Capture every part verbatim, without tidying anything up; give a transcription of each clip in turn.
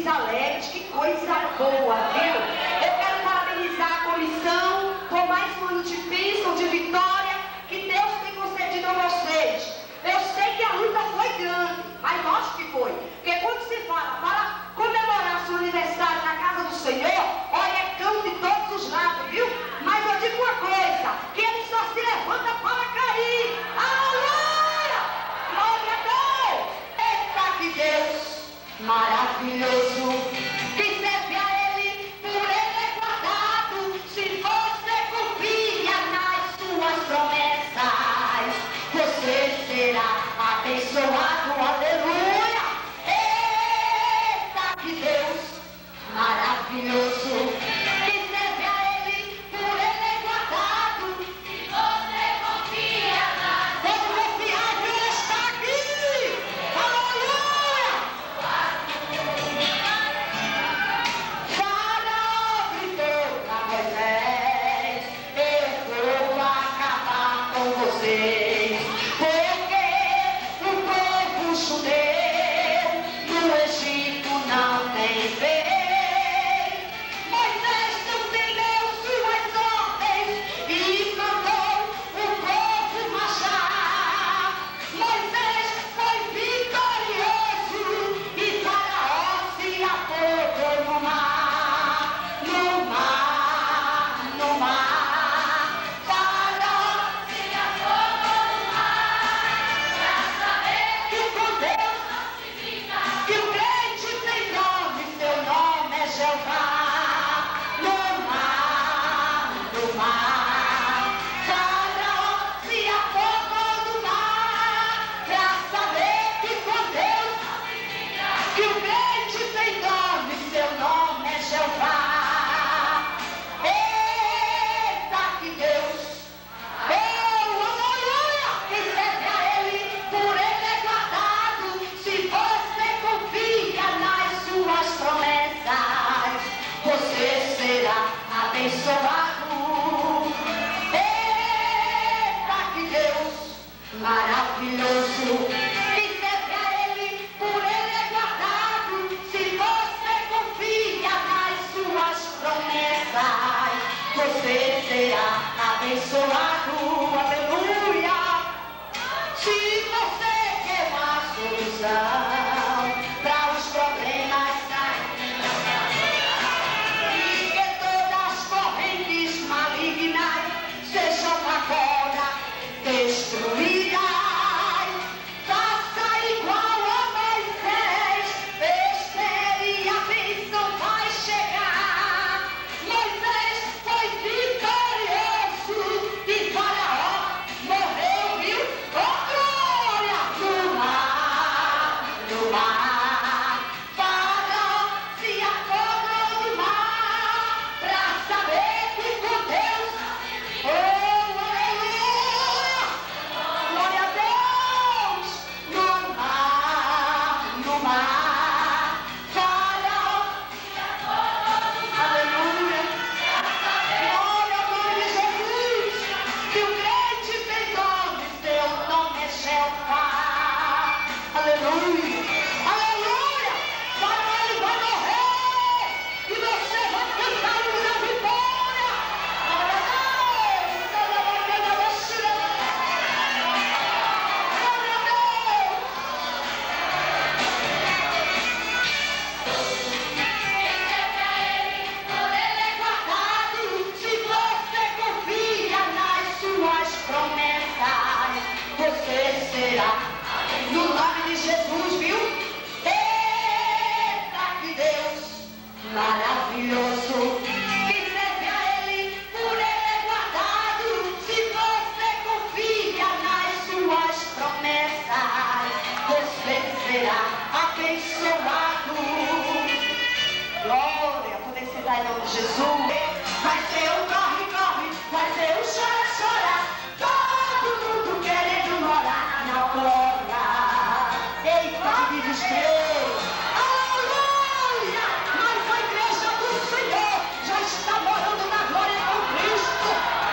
felizes, alegres, que coisa boa, viu? Eu quero parabenizar a comissão por mais um ano de bênção, de vitória que Deus tem concedido a vocês. Eu sei que a luta foi grande, mas lógico que foi. Porque quando se fala para comemorar seu aniversário na casa do Senhor, olha, é cão de todos os lados, viu? Mas eu digo uma coisa, que ele só se levanta para cair. Aleluia! Glória a Deus! Eita que Deus maravilhoso, que serve a Ele, por Ele é guardado. Se você confia nas suas promessas, você será abençoado. Aleluia! Eita que Deus maravilhoso, que serve a Ele, por Ele é guardado. Se você confia nas suas promessas, Ele está aqui. Aleluia! Faraó gritou pra Moisés: eu vou acabar com vocês, porque o povo judeu no Egito não tem vez. Moisés não entendeu suas ordens e mandou o povo marchar. Moisés foi vitorioso e Faraó se afogou no mar, no mar, no mar. Faraó se afogou no mar, pra saber que com Deus não se brinca, que o crente tem nome, seu nome é Jeová. No mar, no mar. Faraó se afogou no mar, pra saber que com Deus não se brinca, que o crente tem nome, seu nome é Jeová. Eita que Deus! Oh, aleluia! Quem serve a Ele, por Ele é guardado. Se você confia nas suas promessas, você será abençoado. Eita que Deus maravilhoso, que serve a Ele, por Ele é guardado. Se você confia nas suas promessas, você será abençoado. Aleluia! Se você quer uma solução para os problemas e que todas as correntes malignas sejam agora destruídas, faça igual a Moisés, espere, a bênção vai chegar. Moisés foi vitorioso e Faraó morreu, viu? Oh, glória! No mar, no mar. Faraó se afogou no mar, pra saber que com Deus, oh, aleluia! Glória a Deus! No mar, no mar. Faraó se afogou no mar. Aleluia! Glória ao nome de Jesus! Que o crente tem nome, seu nome é Jeová. Aleluia! Aleluia! Faraó ele vai morrer e você vai cantar o hino da vitória. Glória a Deus! Glória a Deus! Por Ele é guardado. Se você confia nas suas promessas, você será. No nome de Jesus, viu? Eita que Deus maravilhoso, que serve a Ele, por Ele é guardado. Se você confia nas suas promessas, você será abençoado. Glória, poder sentar em nome de Jesus. Vai ser um corre, corre, vai ser um chora, chora. Todo mundo querendo morar na glória. Eita, que desespero. Aleluia! Mas a igreja do Senhor já está morando na glória com Cristo.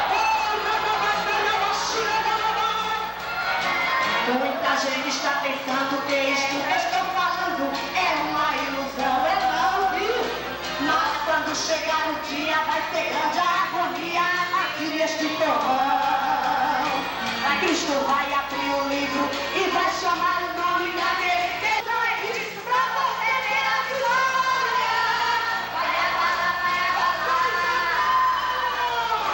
Oh, muita gente está pensando que isto que estou falando é uma ilusão. É não. livro e vai chamar o nome da terceira. Pra você ver a glória. Vai abalar, vai abalar.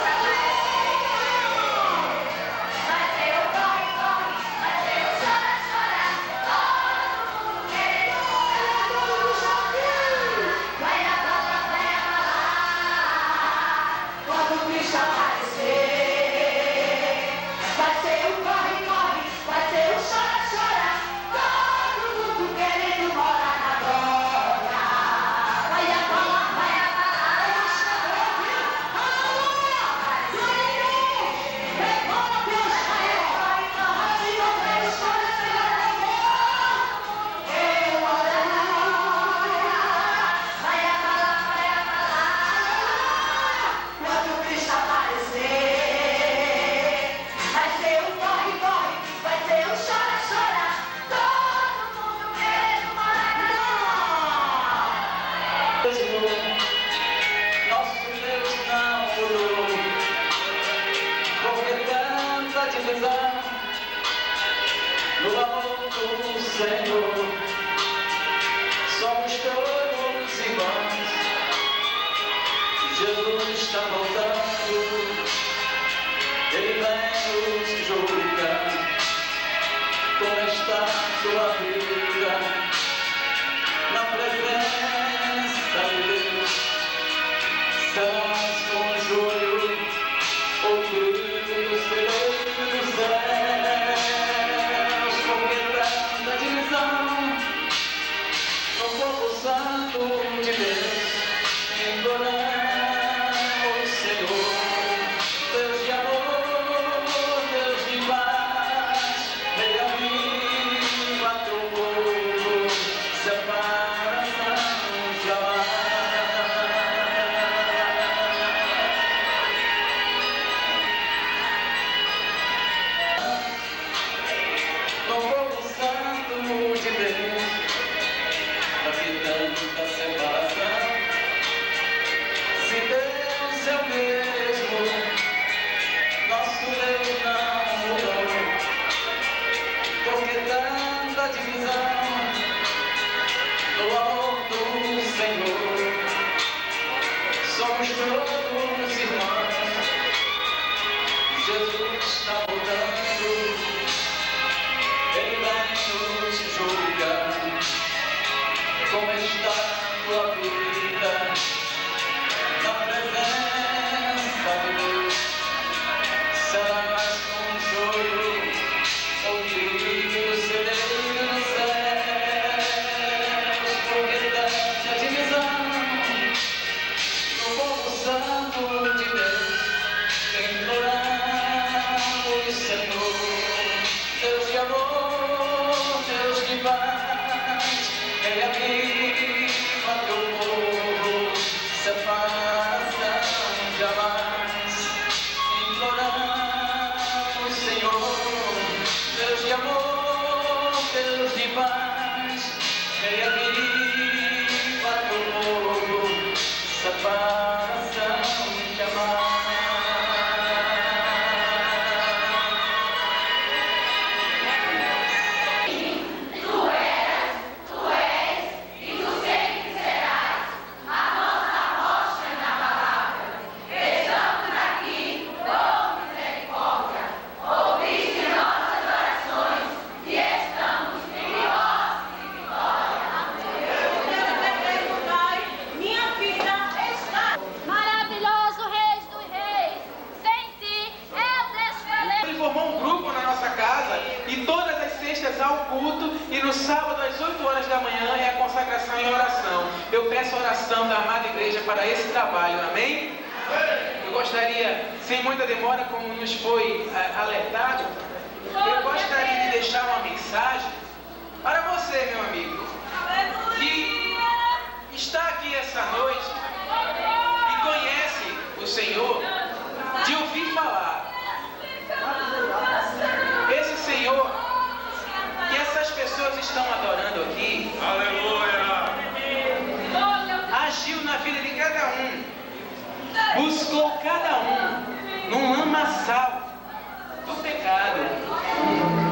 Vai ser o corre, corre, vai ser o chora, chora. Todo mundo querendo vai abalar, vai abalar. Quando o Cristo aparecer, vai ser o corre, corre, vai ser o chora, chora. Todo mundo querendo morar na glória. Vai abalar, vai abalar. Aleluia! Decora, Deus, Senhor. Assim não tem chora, Senhor. Eu oro. Vai abalar, vai abalar. Quando o Cristo aparecer, vai ser o corre, corre, vai ser o chora, chora. Todo mundo querendo morar na glória. Nosso Deus não mudou, porque tanta divisão no amor do Senhor. Somos todos irmãos, Jesus está voltando, Ele vem nos julgar. Como está sua vida na presença de Deus? Serás com joelho ou grito dos celeiros dos céus? Porque tanta divisão no povo santo de Deus, imploramos, Senhor, Deus de amor, Deus de paz, reaviva teu povo, separação jamais. No povo santo de Deus, aqui tanta separação. Se Deus é o mesmo, nosso Deus não mudou, porque tanta divisão no amor do Senhor. Somos todos irmãos, Jesus está voltando, Ele vai nos julgar. Como está tua vida na presença de Deus? Serás com choro ou grito do celeiro nos céus? Porque tanta divisão no povo santo de Deus, imploramos, Senhor, Deus de amor, Deus de paz, reaviva teu povo, separação jamais. Imploramos, Senhor, Deus de amor, Deus de paz, reaviva teu povo, separação jamais. Maravilhoso Rei dos Reis, sem ti eu desfalei. Ele formou um grupo na nossa casa e todas as sextas há o culto e no sábado às oito horas da manhã é a consagração e oração. Eu peço a oração da amada igreja para esse trabalho, amém? Eu gostaria, sem muita demora, como nos foi uh, alertado, eu gostaria de deixar uma mensagem para você, meu amigo, que está aqui essa noite e conhece o Senhor de ouvir falar. Esse Senhor que essas pessoas estão adorando aqui, Aleluia! agiu na vida de cada um, buscou cada um num lamaçal do pecado.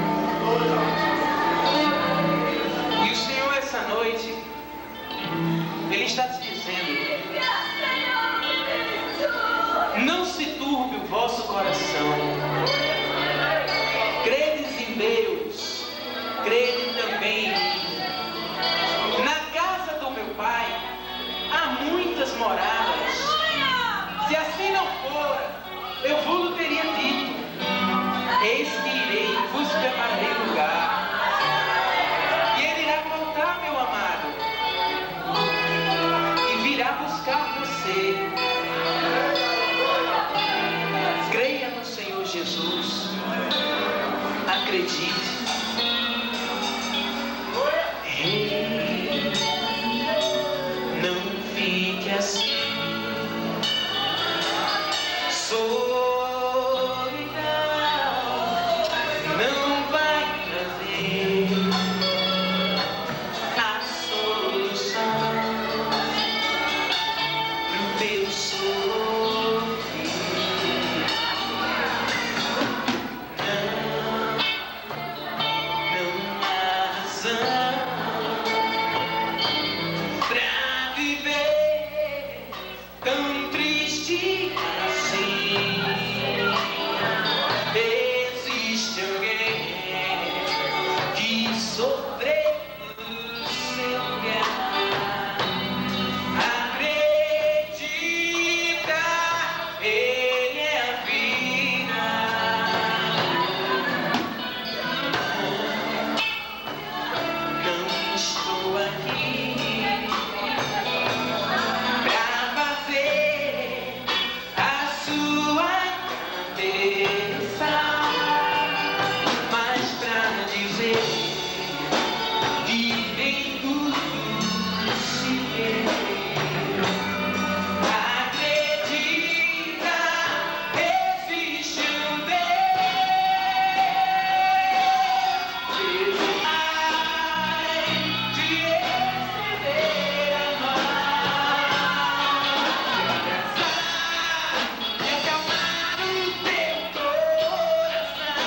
Acredite. Ei, não fique assim. Solidão não vai trazer a solução pro teu sofrer. Não, não há razão pra viver tão triste assim. Existe alguém que sofreu no seu lugar. Acredita, ele é a vida. Não estou aqui pra fazer a sua cabeça, mas pra dizer que nem tudo se perdeu. Acredita, existe um Deus. Ele vai te estender a mão, te abraçar e acalmar o teu coração.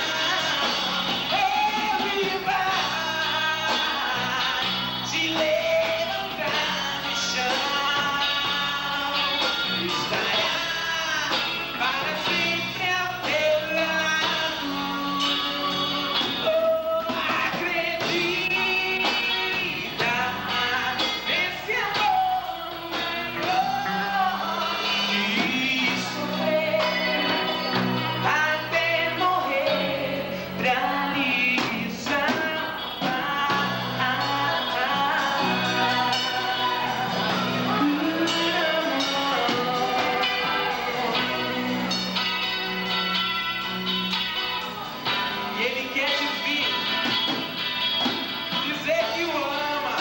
Ele vai te levantar do chão, estará para sempre ao teu lado. Oh, acredita nesse amor. Oh, e sofrer até morrer pra lhe salvar. E ele quer te ouvir dizer que o ama.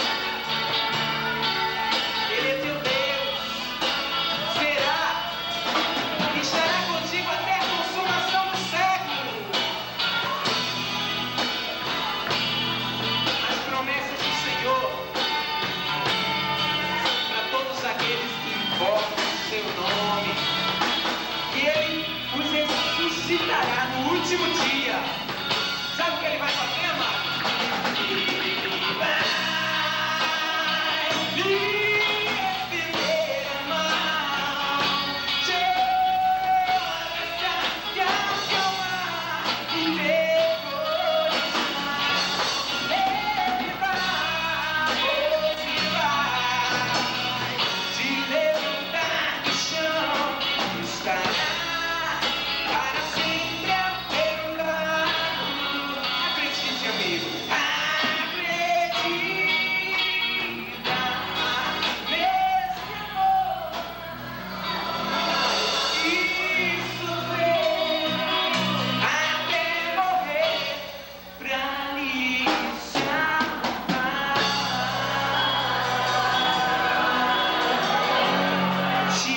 Ele é teu Deus. Será que estará contigo até a consumação do século? As promessas do Senhor para todos aqueles que invocam o seu nome, que ele os ressuscitará no último dia. Sabe o que ele vai fazer, amado? Ele vai lhe estender a mão, te abraçar e acalmar o teu coração. Ele vai, ele vai te levantar do chão, estará para sempre ao teu lado. Acredite, amigo. Acredita nesse amor. E sofrer até morrer pra lhe salvar. Te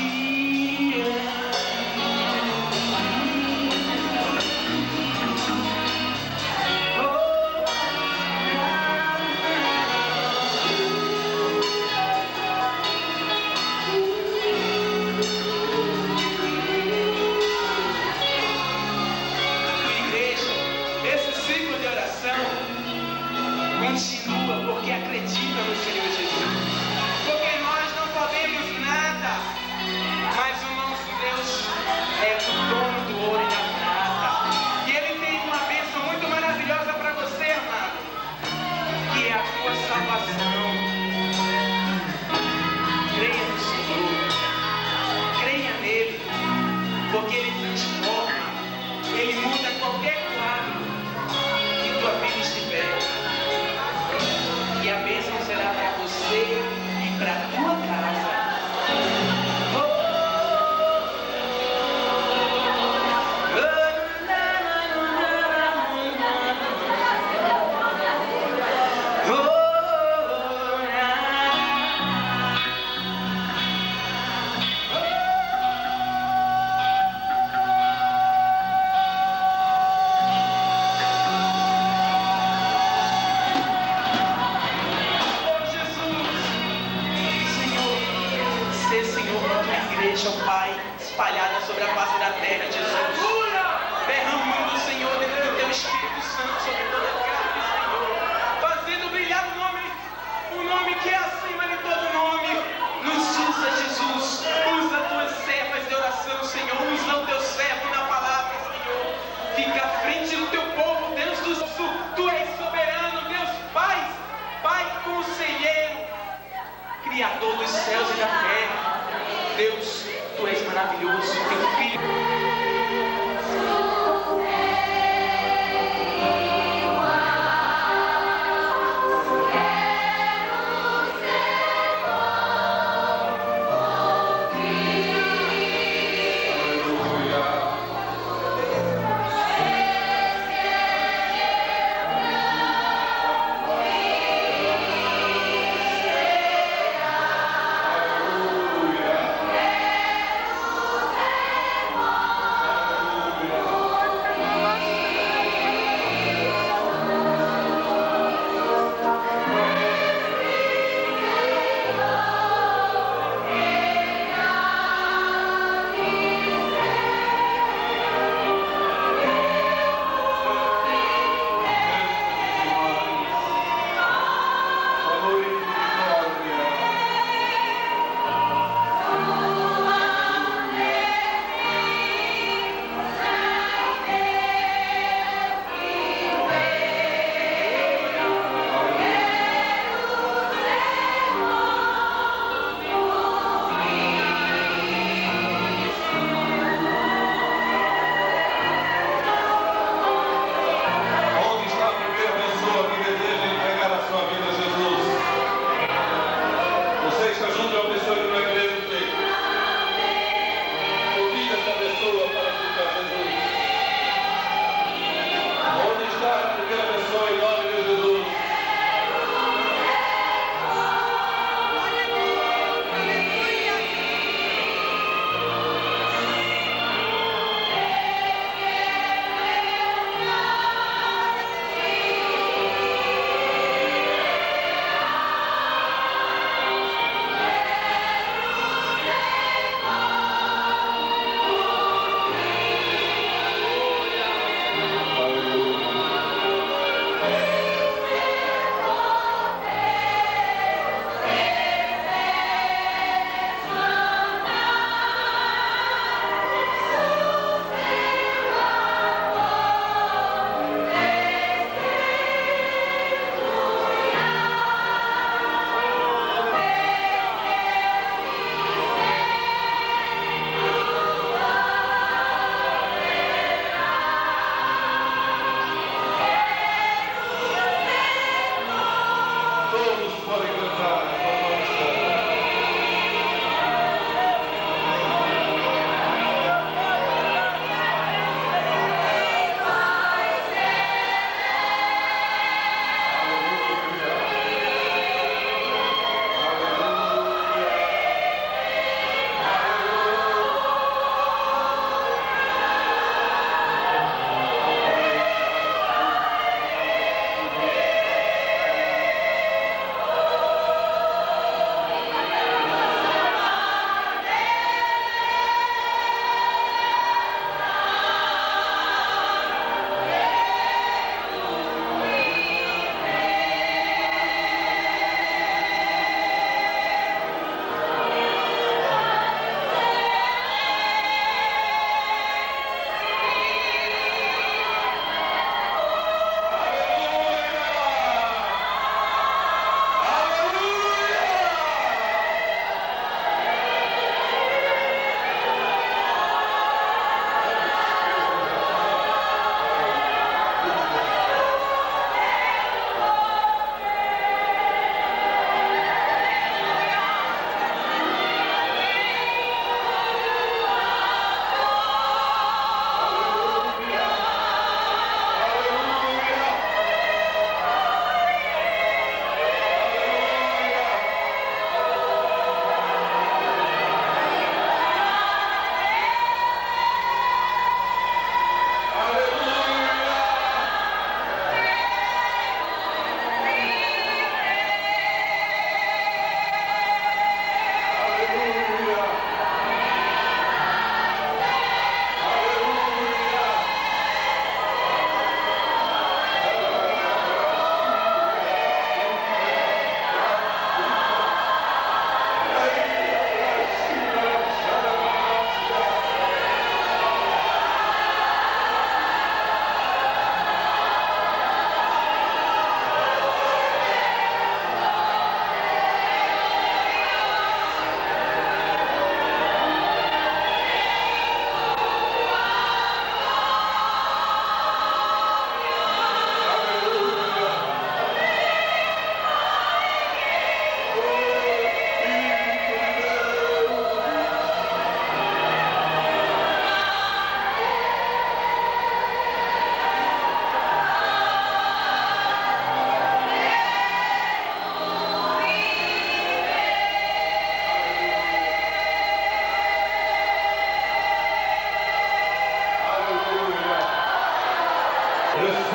Igreja, esse ciclo de oração continua porque acredita no Senhor Jesus. Porque nós não podemos nada, mas o nosso Deus é o dono do ouro e da prata. E Ele tem uma bênção muito maravilhosa para você, amado, que é a tua salvação. Creia no Senhor, creia nele, porque Ele transforma, Ele muda qualquer quadro que tua vida estiver. E a bênção será para você espalhadas sobre a face da terra, Jesus. Derramando, Senhor, dentro do teu Espírito Santo sobre toda a carne, Senhor. Fazendo brilhar o nome, o nome que é acima de todo nome. Nos usa, Jesus. Usa tuas servas de oração, Senhor. Usa o teu servo na palavra, Senhor. Fica à frente do teu povo, Deus do sul. Tu és soberano, Deus Pai, Pai conselheiro, Criador dos céus e da terra. Deus, tu és maravilhoso, teu Filho. Aleluia.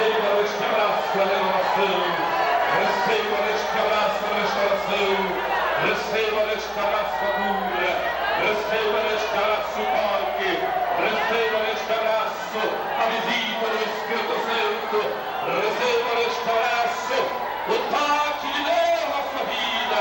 Receba este abraço da renovação. Receba este abraço da restauração. Receba este abraço da cura. Receba este abraço o toque. Receba este abraço a visita do Espírito Santo. Receba este abraço o toque de Deus na sua vida.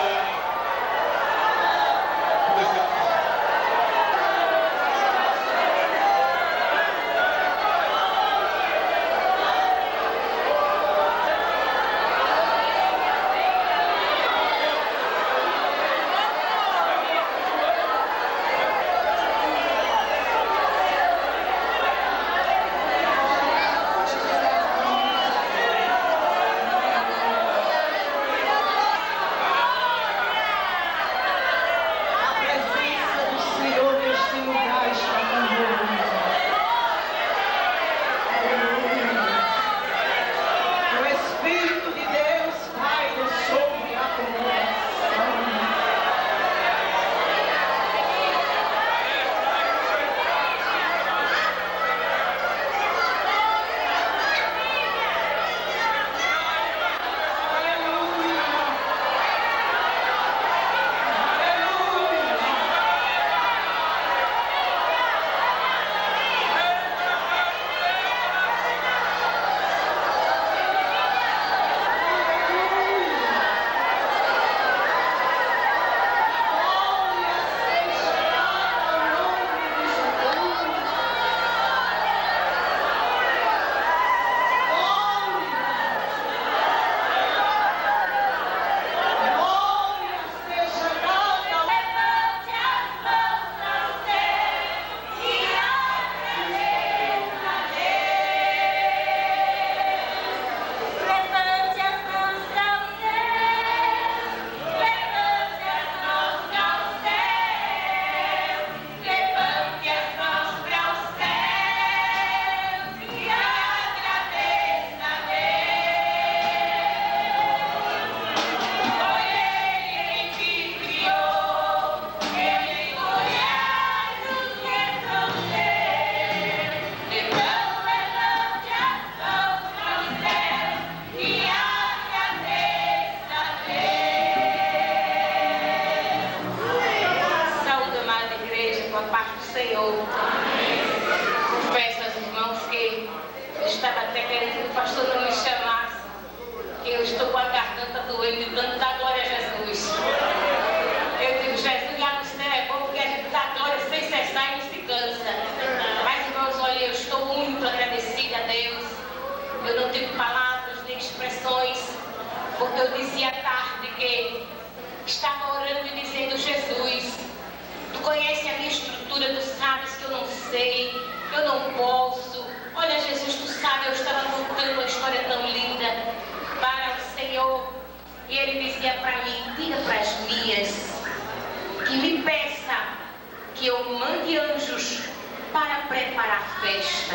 Porque eu dizia à tarde que estava orando e dizendo: Jesus, tu conheces a minha estrutura, tu sabes que eu não sei, eu não posso. Olha, Jesus, tu sabes, eu estava contando uma história tão linda para o Senhor. E ele dizia para mim: diga para as minhas que me peça que eu mande anjos para preparar a festa.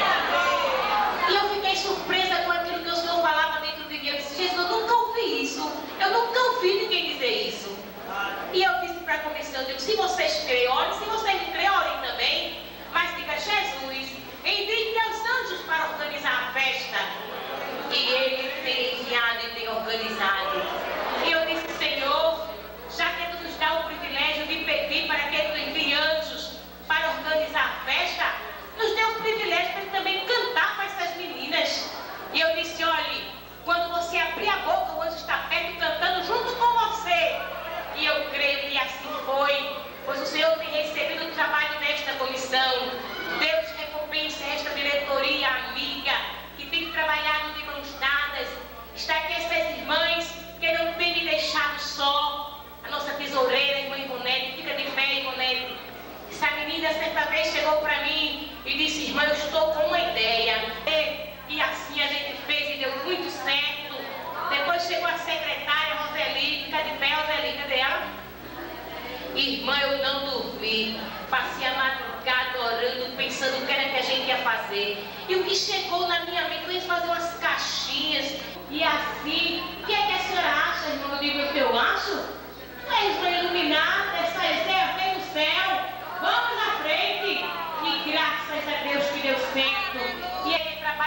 E eu fiquei surpresa com aquilo que o Senhor falava dentro de mim. Eu disse: Jesus, eu nunca ouvi isso. Eu nunca ouvi ninguém dizer isso. E eu disse para a comissão: eu digo, se vocês creem, orem. Se vocês não creem, orem também. Mas diga: Jesus, envie teus anjos para organizar a festa que Ele tem enviado e tem organizado. E eu disse: Senhor, já que Tu nos dá o privilégio de pedir para que Tu envie anjos para organizar a festa, nos dê o privilégio para também cantar com essas meninas. E eu disse: olhe, quando você abrir a boca, o anjo está perto cantando junto com você. E eu creio que assim foi, pois o Senhor tem recebido o trabalho desta comissão. Deus recompense esta diretoria amiga que tem trabalhado de mãos dadas. Está aqui essas irmãs que não têm me deixado só. A nossa tesoureira, irmã Ivonete, fica de pé, Ivonete. Essa menina certa vez chegou para mim e disse: irmã, eu estou com uma ideia. E, e assim a gente fez e deu muito certo. Depois chegou a secretária, Roseli. Fica de pé, Roseli, cadê ela? Irmã, eu não dormi. Passei a madrugada orando, pensando o que era que a gente ia fazer. E o que chegou na minha mente foi fazer umas caixinhas. E assim, o que é que a senhora acha, irmã? Eu digo: o que eu acho? É irmã iluminada, essa ideia vem no céu. Vamos à frente. E graças a Deus que deu certo. E ele trabalha junto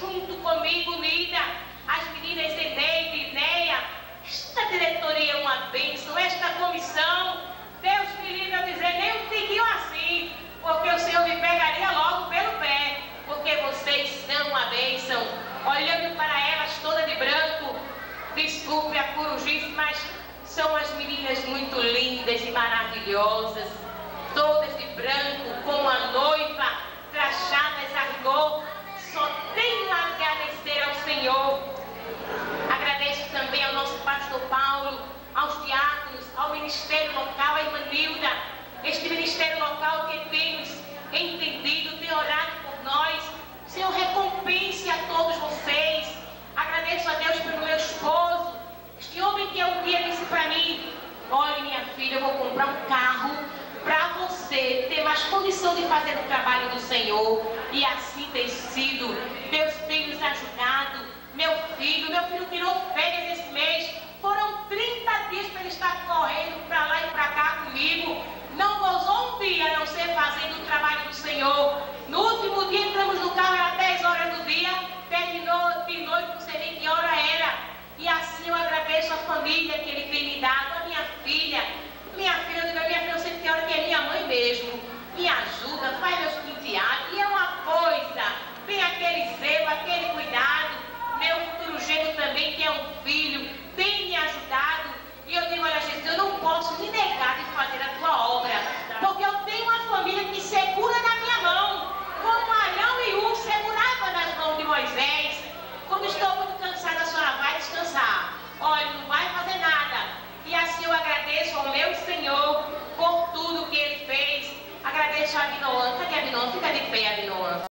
junto comigo, unida, as meninas Eneide, Neia. Esta diretoria é uma bênção, esta comissão, Deus me livre eu dizer, nem um tiquinho assim, porque o Senhor me pegaria logo pelo pé, porque vocês são uma bênção. Olhando para elas toda de branco, desculpe a corujice, mas são as meninas muito lindas e maravilhosas, todas de branco, como a noiva, trajadas a rigor. Só tenho a agradecer ao Senhor. Agradeço também ao nosso pastor Paulo, aos diáconos, ao ministério local, à irmã Nilda, este ministério local que temos entendido, tem orado por nós. Senhor, recompense a todos vocês. Agradeço a Deus pelo meu esposo, este homem que um dia disse para mim: olha, minha filha, eu vou comprar um carro para você ter mais condição de fazer o trabalho do Senhor. E assim tem sido. Deus tem nos ajudado. Meu filho, meu filho tirou férias esse mês. Foram trinta dias para ele estar correndo para lá e para cá comigo. Não gozou um dia a não ser fazendo o trabalho do Senhor. No último dia entramos no carro, era dez horas do dia. Terminou de noite, não sei nem que hora era. E assim eu agradeço a família que ele tem me dado, a minha filha. Minha filha, eu digo, a minha filha, eu sei que tem hora que é minha mãe mesmo. Me ajuda, faz meus penteados. E é uma coisa, tem aquele zelo, aquele cuidado. Meu futuro genro também, que é um filho, tem me ajudado. E eu digo, olha, Jesus, eu não posso me negar de fazer a tua obra, porque eu tenho uma família que segura na minha mão, como Arão e Hur segurava nas mãos de Moisés. Quando estou muito cansada, a senhora vai descansar. Olha, não vai fazer nada. E assim eu agradeço ao meu Senhor por tudo que Ele fez. Agradeço a Abinoam. Cadê a Abinoam? Fica de pé, Abinoam.